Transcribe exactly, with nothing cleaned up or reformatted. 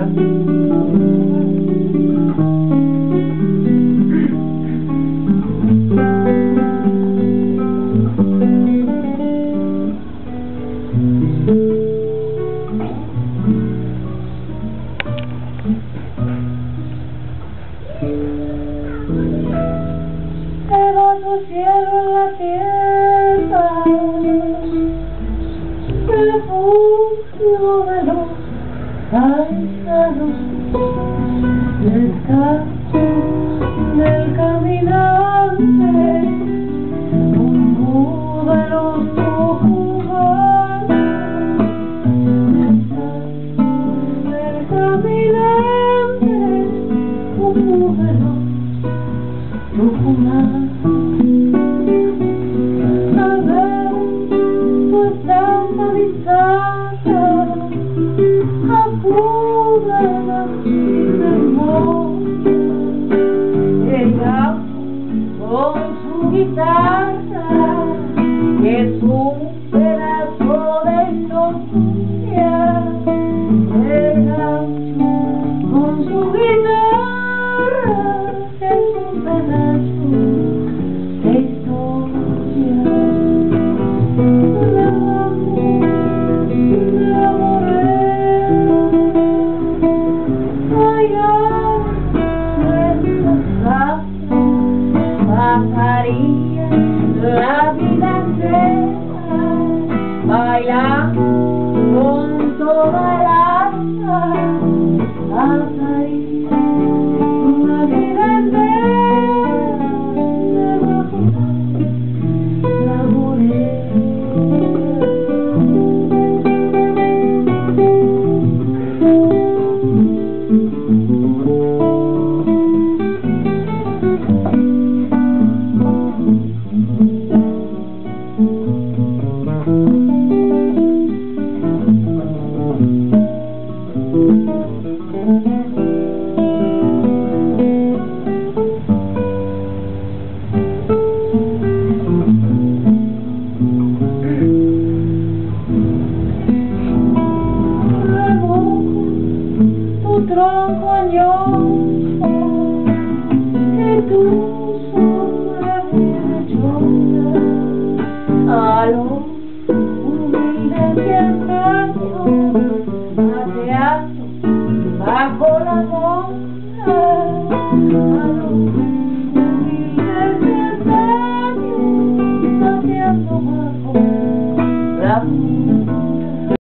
Claro. Bajo cielo en la tierra, refugio de los paisanos, descanso del caminante, rumbo de los tucumanos, descanso del caminante, rumbo de los tucumanos. Con su guitarra, que es un pedazo de historia, el gaucho con su guitarra, que es un pedazo de historia. La morena, allá pasaría la vida entera bailando con toda el alma, pasaría la vida entera debajo de la morena. Tronco añoso